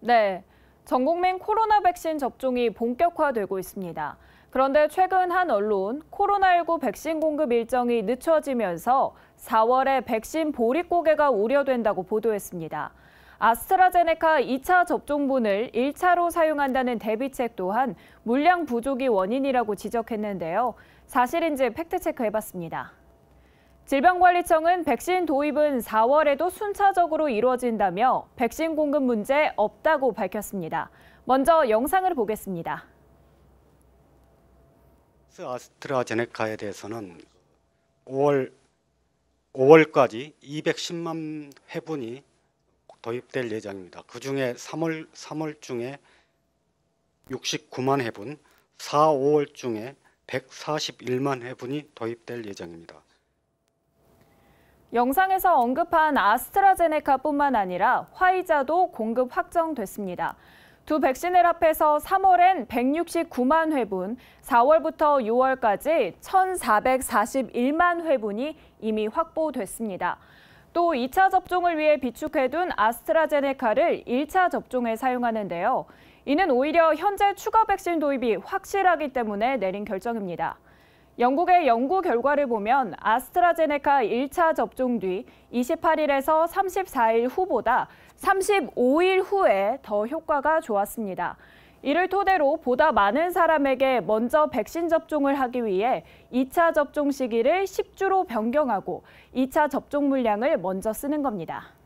네, 전국민 코로나 백신 접종이 본격화되고 있습니다. 그런데 최근 한 언론, 코로나19 백신 공급 일정이 늦춰지면서 4월에 백신 보릿 고개가 우려된다고 보도했습니다. 아스트라제네카 2차 접종분을 1차로 사용한다는 대비책 또한 물량 부족이 원인이라고 지적했는데요. 사실인지 팩트체크해봤습니다. 질병관리청은 백신 도입은 4월에도 순차적으로 이루어진다며 백신 공급 문제 없다고 밝혔습니다. 먼저 영상을 보겠습니다. 아스트라제네카에 대해서는 5월까지 210만 회분이 도입될 예정입니다. 그중에 3월 중에 69만 회분, 4, 5월 중에 141만 회분이 도입될 예정입니다. 영상에서 언급한 아스트라제네카뿐만 아니라 화이자도 공급 확정됐습니다. 두 백신을 합해서 3월엔 169만 회분, 4월부터 6월까지 1,441만 회분이 이미 확보됐습니다. 또 2차 접종을 위해 비축해둔 아스트라제네카를 1차 접종에 사용하는데요. 이는 오히려 현재 추가 백신 도입이 확실하기 때문에 내린 결정입니다. 영국의 연구 결과를 보면 아스트라제네카 1차 접종 뒤 28일에서 34일 후보다 35일 후에 더 효과가 좋았습니다. 이를 토대로 보다 많은 사람에게 먼저 백신 접종을 하기 위해 2차 접종 시기를 10주로 변경하고 2차 접종 물량을 먼저 쓰는 겁니다.